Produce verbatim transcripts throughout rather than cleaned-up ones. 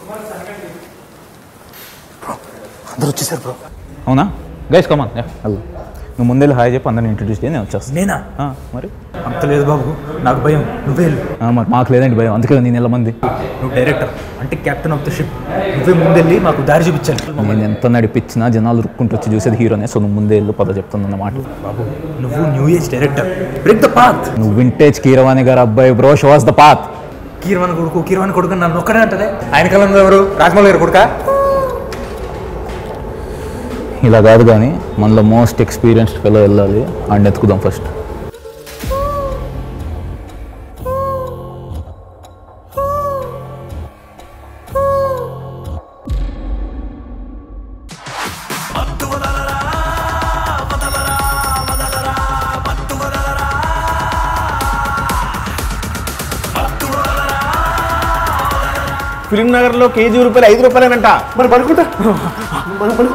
అందరూ వచ్చేసారు బ్రో. అవునా గైస్ కమాన్ హలో నువ్వు ముందే హాయ్ చెప్పి అందరిని ఇంట్రడ్యూస్ చేసి నేను వచ్చేస్తాను. నేనా? మరి అంత లేదు బాబు, నాకు భయం. నువ్వే వెళ్ళు. మరి మాకు లేదండి భయం, అందుకే నేను ఎలా మంది. నువ్వు డైరెక్టర్ అంటే కెప్టెన్ ఆఫ్ ద షిప్, నువ్వే ముందెళ్ళి మాకు దారి చూపించాలి. నేను ఎంత నడిపించినా జనాలు రుక్కుంటూ వచ్చి చూసేది హీరోనే, సో నువ్వు ముందే వెళ్ళు పద చెప్తున్నా మాట. బాబు నువ్వు new age director, break the path. నువ్వు వింటేజ్ కీరవాణి గారు అబ్బాయి bro, shows the path. Keeravani కొడుకు కీరవాణి కొడుకు నన్ను ఒక్కడే అంటదే. ఆయన కాలంలో ఎవరు? రాజమౌళి గారు కొడుకా? ఇలా కాదు కానీ మనలో మోస్ట్ ఎక్స్పీరియన్స్డ్ ఫెలో వెళ్ళాలి అండ్ ఎత్తుకుదాం ఫస్ట్. ఫిలిం నగర్లో కేజీ రూపాయలు ఐదు రూపాయలేనంట. మరి పడుకుంటా మనం పడుకో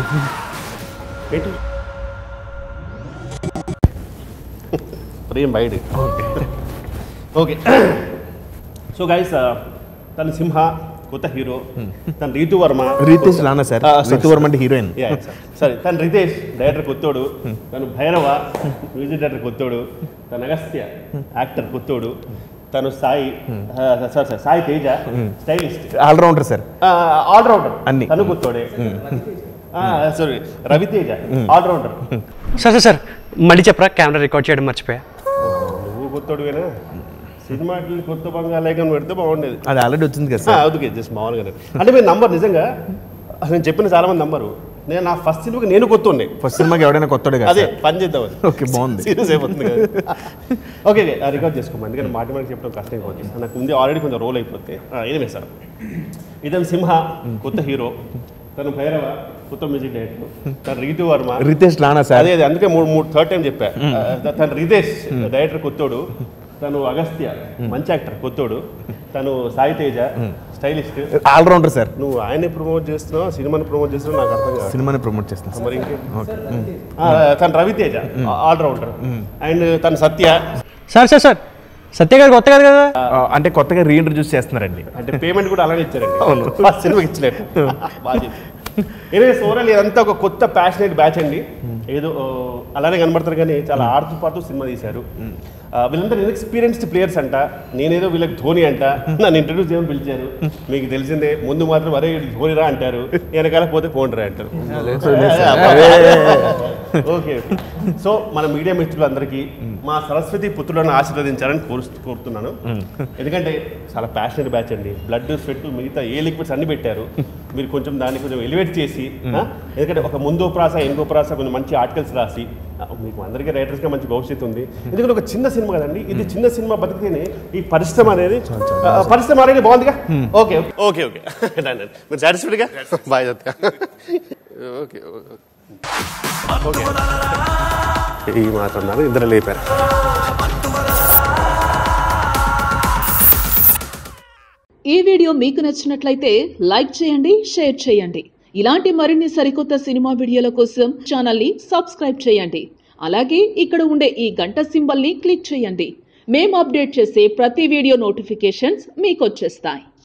ప్రేమ్ బయట. ఓకే సో గైస్, తను సింహ కొత్త హీరో, తను రీతు వర్మ. రితేష్ రానా సార్? రీతు వర్మ అంటే హీరోయిన్. సరే, తను రితేష్ డైరెక్టర్ కొత్తోడు, తను భైరవ మ్యూజిక్ డైరెక్టర్ కొత్తోడు, తను అగస్త్య యాక్టర్ కొత్తోడు, తను Sai sir sir Sai Teja stylist allrounder sir. Allrounder అన్ని తను కొత్తోడే. Sorry Raviteja allrounder. Sir sir sir మళ్ళీ చెప్పరా, కెమెరా రికార్డ్ చేయడం మర్చిపోయా. నువ్వు కొత్తోడువేనా? సినిమాకి కొత్త బంగాళాగం పెడితే బాగుండేది. అది ఆల్రెడీ వచ్చింది కదా సార్. అందుకే జస్ట్ మామూలుగా అంటే మీరు నంబర్ నిజంగా నేను చెప్పిన చాలా మంది నంబరు. నేను నా ఫస్ట్ సినిమాకి నేను కొత్త ఉండే. ఫస్ట్ సినిమాకి ఎవడైనా కొత్తడు కదా, అదే పని చేద్దామని. ఓకే బాగుంది, సీరియస్ అయిపోతుంది కదా. ఓకే రికార్డ్ చేసుకోమని, ఎందుకంటే మాటి మాటికి చెప్పడం కష్టం అయిపోతుంది. నాకు ఉంది ఆల్రెడీ కొంచెం రోల్ అయిపోతే. ఏదే సార్, ఇతను సింహ కొత్త హీరో, తను భైరవ కొత్త మ్యూజిక్ డైరెక్టర్, తను రీతు వర్మ. రితేష్ రానా సార్? అదే అదే అందుకే మూడు మూడు థర్డ్ టైం చెప్పా. తను రితేష్ డైరెక్టర్ కొత్తోడు, తను అగస్త్య మంచి యాక్టర్ కొత్తోడు, తను Sai Teja stylist allrounder sir. నువ్వు ఆయన్ని ప్రమోట్ చేస్తున్నావు, సినిమాని ప్రమోట్ చేస్తున్నావు, నాకు అర్థం కాదు. సినిమాని ప్రమోట్ చేస్తాను మరి ఇంకే. తను రవితేజ ఆల్రౌండర్, అండ్ తను Satya. Sir sir sir Satya గారు కొత్త కాదు కదా, అంటే కొత్తగా రీఇంట్రడ్యూస్ చేస్తున్నారండి. అంటే పేమెంట్ కూడా అలానే ఇచ్చారండి. అవును, ఫస్ట్ సినిమాకి ఇచ్చలేదు. బాగా ఏదైనా సోరల్ ఇదంతా ఒక కొత్త ప్యాషనేట్ బ్యాచ్ అండి. ఏదో అలానే కనబడతారు కానీ చాలా ఆడుతూ పాటు సినిమా తీశారు. వీళ్ళందరూ ఇన్ఎక్స్పీరియన్స్డ్ ప్లేయర్స్ అంట. నేనేదో వీళ్ళకి ధోని అంట, నన్ను ఇంట్రడ్యూస్ చేయమని పిలిచారు. మీకు తెలిసిందే, ముందు మాత్రం అరే ధోని రా అంటారు, వెనకాల పోతే ఫోన్ రా అంటారు. ఓకే ఓకే సో మన మీడియా మిత్రులందరికీ మా సరస్వతి పుత్రులను ఆశీర్వదించాలని కోరు కోరుతున్నాను. ఎందుకంటే చాలా ప్యాషనేట్ బ్యాచ్ అండి. బ్లడ్ స్వెట్ మిగతా ఏ లిక్విడ్స్ అన్ని పెట్టారు. మీరు కొంచెం దాన్ని కొంచెం ఎలివేట్ చేసి, ఎందుకంటే ఒక ముందో ప్రాస ఇంకో ప్రాస కొంచెం మంచి ఆర్టికల్స్ రాసి, మీకు అందరికీ రైటర్స్గా మంచి భవిష్యత్తు ఉంది. ఎందుకంటే ఒక చిన్న సినిమా కదండి ఇది, చిన్న సినిమా బతికితేనే ఈ పరిశ్రమ అనేది పరిశ్రమ అనేది బాగుందిగా. ఓకే ఓకే ఓకే మీరు సాటిస్ఫైడ్గా బాయ్ సత్య. ఓకే ఓకే ఈ మాత్రం ఇద్దరు లేపారు. ఈ వీడియో మీకు నచ్చినట్లయితే లైక్ చేయండి, షేర్ చేయండి. ఇలాంటి మరిన్ని సరికొత్త సినిమా వీడియోల కోసం ఛానల్ ని సబ్స్క్రైబ్ చేయండి. అలాగే ఇక్కడ ఉండే ఈ గంట సింబల్ ని క్లిక్ చేయండి. మేము అప్డేట్ చేసే ప్రతి వీడియో నోటిఫికేషన్స్ మీకు వచ్చేస్తాయి.